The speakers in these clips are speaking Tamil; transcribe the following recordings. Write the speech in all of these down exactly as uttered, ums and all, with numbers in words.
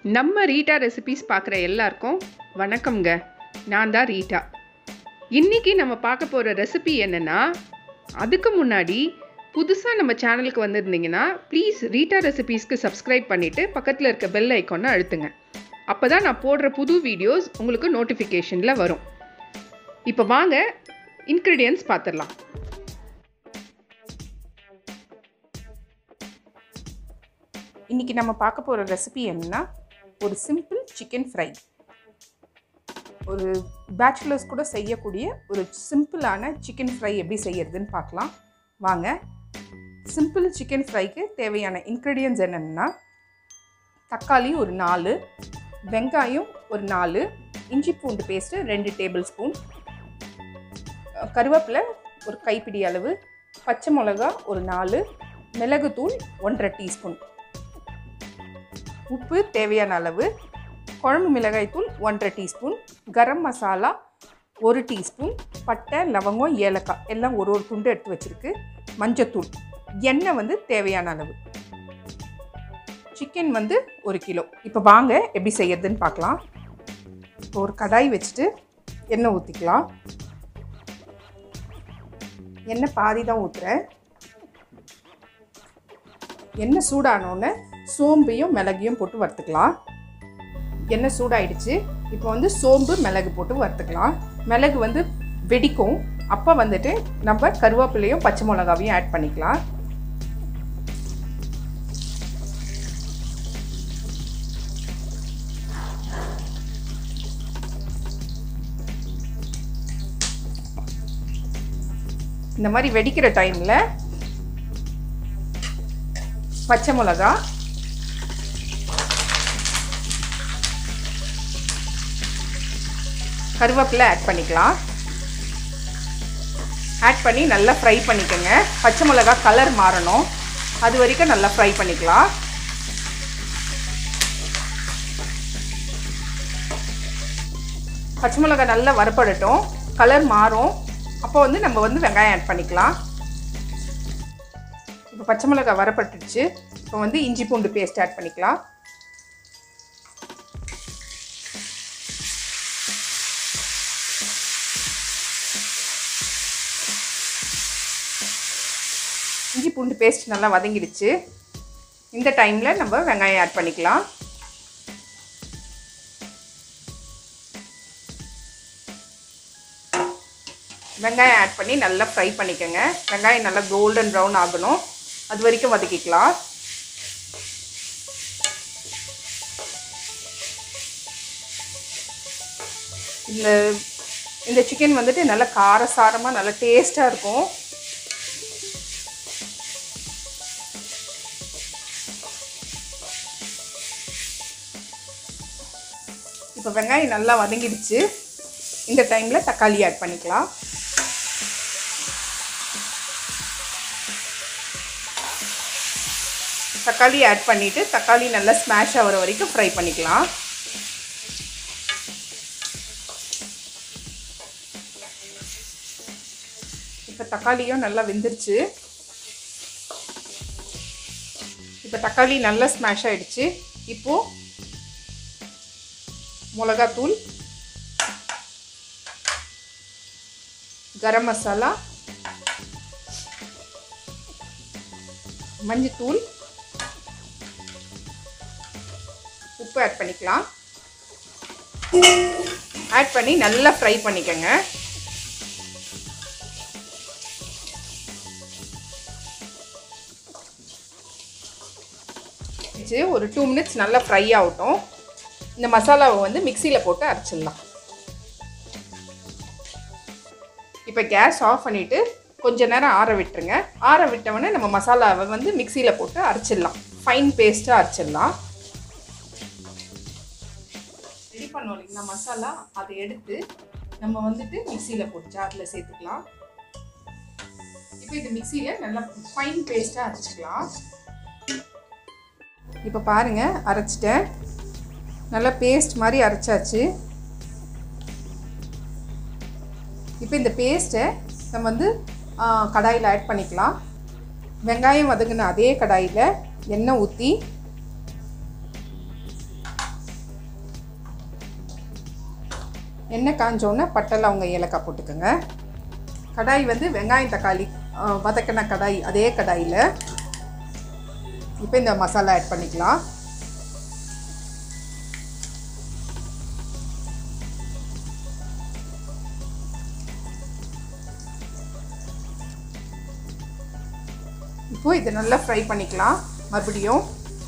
நம்ம ரீட்டா ரெசிபீஸ் பார்க்குற எல்லாருக்கும் வணக்கம்ங்க. நான் தான் ரீட்டா. இன்றைக்கி நம்ம பார்க்க போகிற ரெசிபி என்னென்னா, அதுக்கு முன்னாடி புதுசாக நம்ம சேனலுக்கு வந்திருந்தீங்கன்னா ப்ளீஸ் ரீட்டா ரெசிபீஸ்க்கு சப்ஸ்கிரைப் பண்ணிவிட்டு பக்கத்தில் இருக்க பெல் ஐக்கானை அழுத்துங்க. அப்போ தான் நான் போடுற புது வீடியோஸ் உங்களுக்கு நோட்டிஃபிகேஷனில் வரும். இப்போ வாங்க இன்க்ரீடியன்ட்ஸ் பார்த்துடலாம். இன்றைக்கி நம்ம பார்க்க போகிற ரெசிபி என்னென்னா, ஒரு சிம்பிள் சிக்கன் ஃப்ரை. ஒரு பேச்சுலர்ஸ் கூட செய்யக்கூடிய ஒரு சிம்பிளான சிக்கன் ஃப்ரை எப்படி செய்யறதுன்னு பார்க்கலாம் வாங்க. சிம்பிள் சிக்கன் ஃப்ரைக்கு தேவையான இன்க்ரீடியன்ட்ஸ் என்னென்னா, தக்காளி ஒரு நாலு, வெங்காயம் ஒரு நாலு, இஞ்சி பூண்டு பேஸ்ட்டு ரெண்டு டேபிள் ஸ்பூன், கருவேப்பிலை ஒரு கைப்பிடி அளவு, பச்சை மிளகா ஒரு நாலு, மிளகுத்தூள் ஒன்றரை டீஸ்பூன், உப்பு தேவையான அளவு, குழம்பு மிளகாய்த்தூள் ஒன்றரை டீஸ்பூன், கரம் மசாலா ஒரு டீஸ்பூன், பட்டை லவங்கம் ஏலக்காய் எல்லாம் ஒரு ஒரு துண்டு எடுத்து வச்சுருக்கு, மஞ்சத்தூள், எண்ணெய் வந்து தேவையான அளவு, சிக்கன் வந்து ஒரு கிலோ. இப்போ வாங்க எப்படி செய்யறதுன்னு பார்க்கலாம். இப்போ ஒரு கடாய் வச்சுட்டு எண்ணெய் ஊற்றிக்கலாம். எண்ணெய் பாதி தான் ஊற்றுறேன். எண்ணெய் சூடானோன்னு சோம்பையும் மிளகையும் போட்டு வறுத்துக்கலாம். எண்ணெய் சூடாயிடுச்சு. இப்போ வந்து சோம்பு மிளகு போட்டு வறுத்துக்கலாம். மிளகு வந்து வெடிக்கும். அப்போ வந்துட்டு நம்ம கருவேப்பிலையும் பச்சை மிளகாவையும் ஆட் பண்ணிக்கலாம். இந்த மாதிரி வெடிக்கிற டைமில் பச்சை மிளகா, கருவேப்பிலை ஆட் பண்ணிக்கலாம். ஆட் பண்ணி நல்லா ஃப்ரை பண்ணிக்கோங்க. பச்சை மிளகா கலர் மாறணும், அது வரைக்கும் நல்லா ஃப்ரை பண்ணிக்கலாம். பச்சை மிளகா நல்லா வறுபடட்டும், கலர் மாறும். அப்போ வந்து நம்ம வந்து வெங்காயம் ஆட் பண்ணிக்கலாம். இப்போ பச்சை மிளகா வறுபட்டுடுச்சு. இப்போ வந்து இஞ்சி பூண்டு பேஸ்ட் ஆட் பண்ணிக்கலாம். இஞ்சி பூண்டு பேஸ்ட் நல்லா வதங்கிடுச்சு. இந்த டைமில் நம்ம வெங்காயம் ஆட் பண்ணிக்கலாம். வெங்காயம் ஆட் பண்ணி நல்லா ஃப்ரை பண்ணிக்கோங்க. வெங்காயம் நல்லா கோல்டன் ப்ரௌன் ஆகணும், அது வரைக்கும் வதக்கிக்கலாம். இந்த இந்த சிக்கன் வந்துட்டு நல்லா காரசாரமாக நல்லா டேஸ்ட்டாக இருக்கும். இப்போ வெங்காயம் நல்லா வதங்கிடுச்சு. இந்த டைமில் தக்காளி ஆட் பண்ணிக்கலாம். தக்காளி ஆட் பண்ணிவிட்டு தக்காளி நல்லா ஸ்மாஷ் ஆகிற வரைக்கும் ஃப்ரை பண்ணிக்கலாம். இப்போ தக்காளியும் நல்லா வெந்துருச்சு. இப்போ தக்காளி நல்லா ஸ்மாஷ் ஆகிடுச்சு. இப்போது மிளகாத்தூள், கரம் மசாலா, மஞ்சத்தூள், உப்பு ஆட் பண்ணிக்கலாம். ஆட் பண்ணி நல்லா ஃப்ரை பண்ணிக்கோங்க. ஒரு டூ மினிட்ஸ் நல்லா ஃப்ரை ஆகட்டும். இந்த மசாலாவை வந்து மிக்சியில் போட்டு அரைச்சிடலாம். இப்போ கேஸ் ஆஃப் பண்ணிவிட்டு கொஞ்ச நேரம் ஆற விட்டுருங்க. ஆற விட்டவொடனே நம்ம மசாலாவை வந்து மிக்சியில் போட்டு அரைச்சிடலாம். ஃபைன் பேஸ்ட்டாக அரைச்சிடலாம். ரெடி பண்ணோம் இல்லைங்களா மசாலா, அதை எடுத்து நம்ம வந்துட்டு மிக்சியில் போட்டு ஜாரில் சேர்த்துக்கலாம். இப்போ இது மிக்சியில் நல்லா ஃபைன் பேஸ்ட்டாக அரைச்சிக்கலாம். இப்போ பாருங்கள், அரைச்சிட்டேன். நல்லா பேஸ்ட் மாதிரி அரைச்சாச்சு. இப்போ இந்த பேஸ்ட்டை நம்ம வந்து கடாயில் ஆட் பண்ணிக்கலாம். வெங்காயம் வதங்கின அதே கடாயில் எண்ணெய் ஊற்றி எண்ணெய் காஞ்சோன்னா பட்டை லவங்க ஏலக்காய் போட்டுக்கோங்க. கடாய் வந்து வெங்காயம் தக்காளி வதக்கின கடாய், அதே கடாயில் இப்போ இந்த மசாலா ஆட் பண்ணிக்கலாம். இப்போ இதை நல்லா ஃப்ரை பண்ணிக்கலாம். மறுபடியும்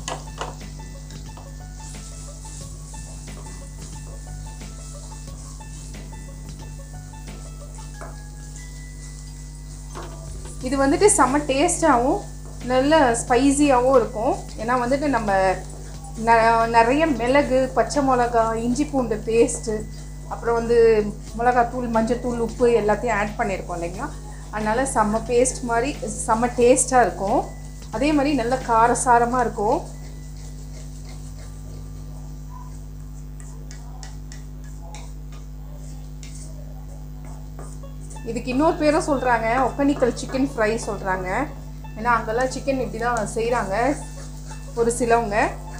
இது வந்துட்டு செம்ம டேஸ்டாகவும் நல்ல ஸ்பைசியாகவும் இருக்கும். ஏன்னா வந்துட்டு நம்ம நிறைய மிளகு, பச்சை மிளகா, இஞ்சி பூண்டு பேஸ்ட்டு, அப்புறம் வந்து மிளகாத்தூள், மஞ்சத்தூள், உப்பு எல்லாத்தையும் ஆட் பண்ணியிருக்கோம் இல்லைங்களா. அதனால் செம்ம பேஸ்ட் மாதிரி செம்ம டேஸ்ட்டாக இருக்கும். அதே மாதிரி நல்ல காரசாரமாக இருக்கும். இதுக்கு இன்னொரு பேரும் சொல்கிறாங்க, ஒகேனக்கல் சிக்கன் ஃப்ரை சொல்கிறாங்க. ஏன்னா அங்கெல்லாம் சிக்கன் இப்படி தான் செய்கிறாங்க ஒரு சிலவங்க.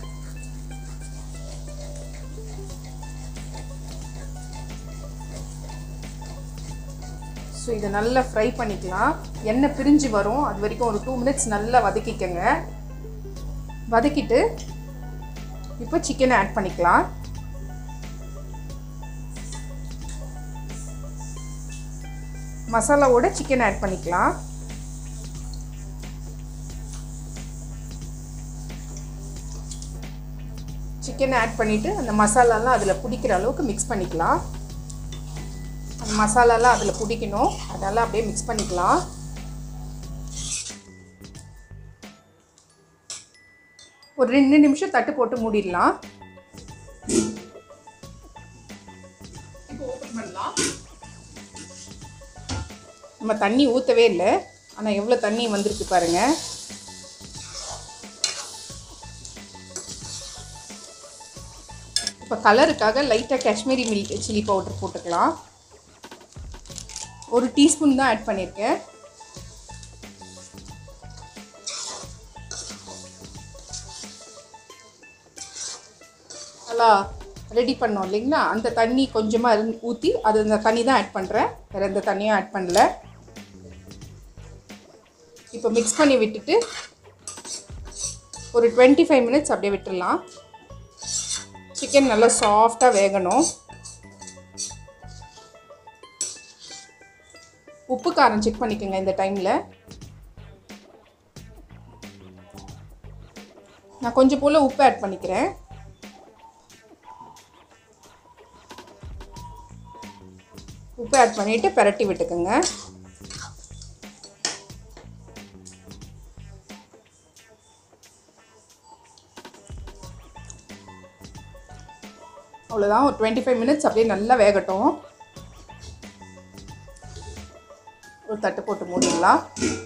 ஸோ இதை நல்லா ஃப்ரை பண்ணிக்கலாம். எண்ணெய் பிரிஞ்சு வரும், அது வரைக்கும் ஒரு டூ மினிட்ஸ் நல்லா வதக்கிக்கங்க. வதக்கிட்டு இப்போ சிக்கனை ஆட் பண்ணிக்கலாம். மசாலாவோட சிக்கன் ஆட் பண்ணிக்கலாம். சிக்கனை ஆட் பண்ணிவிட்டு அந்த மசாலாலாம் அதில் பிடிக்கிற அளவுக்கு மிக்ஸ் பண்ணிக்கலாம். அந்த மசாலாலாம் அதில் பிடிக்கணும், அதனால் அப்படியே மிக்ஸ் பண்ணிக்கலாம். ஒரு ரெண்டு நிமிஷம் தட்டு போட்டு மூடிடலாம். இப்போ ஓப்பன் பண்ணலாம். நம்ம தண்ணி ஊற்றவே இல்லை, ஆனால் எவ்வளோ தண்ணி வந்திருக்கு பாருங்கள். இப்போ கலருக்காக லைட்டாக காஷ்மீரி மில்க் சில்லி பவுடர் போட்டுக்கலாம். ஒரு டீஸ்பூன் தான் ஆட் பண்ணியிருக்கேன். நல்லா ரெடி பண்ணோம் இல்லைங்களா, அந்த தண்ணி கொஞ்சமாக இருந்து ஊற்றி அது அந்த தண்ணி தான் ஆட் பண்ணுறேன், வேறு எந்த தண்ணியும் ஆட் பண்ணல. இப்போ மிக்ஸ் பண்ணி விட்டுட்டு ஒரு டுவெண்ட்டி ஃபைவ் மினிட்ஸ் அப்படியே விட்டுடலாம். சிக்கன் நல்லா சாஃப்டாக வேகணும். உப்பு காரம் செக் பண்ணிக்கோங்க இந்த டைமில். நான் கொஞ்சம் போல் உப்பு ஆட் பண்ணிக்கிறேன். உப்பு ஆட் பண்ணிவிட்டு பிரட்டி விட்டுக்கோங்க. அவ்வளோதான், ஒரு டுவெண்ட்டி ஃபைவ் மினிட்ஸ் அப்படியே நல்லா வேகட்டும். ஒரு தட்டு போட்டு மூடிடலாம்.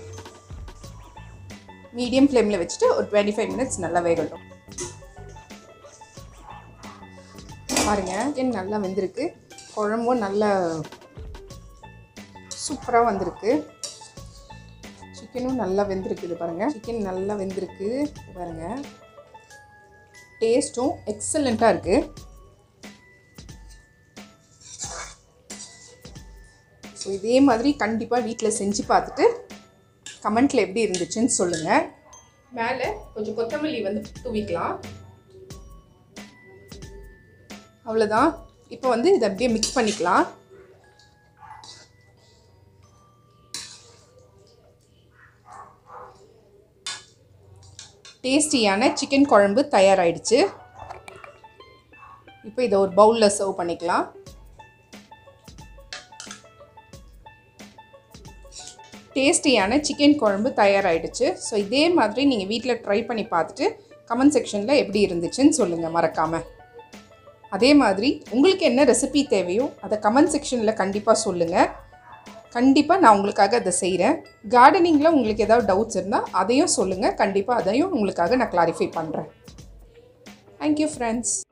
மீடியம் ஃப்ளேமில் வச்சுட்டு ஒரு டுவெண்ட்டி ஃபைவ் மினிட்ஸ் நல்லா வேகட்டும். பாருங்கள், சிக்கன் நல்லா வெந்திருக்கு, குழம்பும் நல்லா சூப்பராக வந்திருக்கு. சிக்கனும் நல்லா வெந்திருக்குது பாருங்கள். சிக்கன் நல்லா வெந்திருக்கு பாருங்கள். டேஸ்ட்டும் எக்ஸலண்ட்டாக இருக்குது. ஸோ இதே மாதிரி கண்டிப்பாக வீட்டில் செஞ்சு பார்த்துட்டு கமெண்ட்டில் எப்படி இருந்துச்சுன்னு சொல்லுங்கள். மேலே கொஞ்சம் கொத்தமல்லி வந்து தூவிக்கலாம். அவ்வளோதான். இப்போ வந்து இதை அப்படியே மிக்ஸ் பண்ணிக்கலாம். டேஸ்டியான சிக்கன் குழம்பு தயாராகிடுச்சு. இப்போ இதை ஒரு பவுலில் சர்வ் பண்ணிக்கலாம். டேஸ்டியான சிக்கன் குழம்பு தயாராகிடுச்சு. ஸோ இதே மாதிரி நீங்கள் வீட்டில் ட்ரை பண்ணி பார்த்துட்டு கமெண்ட் செக்ஷனில் எப்படி இருந்துச்சுன்னு சொல்லுங்கள் மறக்காமல். அதே மாதிரி உங்களுக்கு என்ன ரெசிபி தேவையோ அதை கமெண்ட் செக்ஷனில் கண்டிப்பாக சொல்லுங்கள். கண்டிப்பாக நான் உங்களுக்காக அதை செய்கிறேன். கார்டனிங்கில் உங்களுக்கு ஏதாவது டவுட்ஸ் இருந்தால் அதையும் சொல்லுங்கள். கண்டிப்பாக அதையும் உங்களுக்காக நான் கிளாரிஃபை பண்ணுறேன். Thank you friends.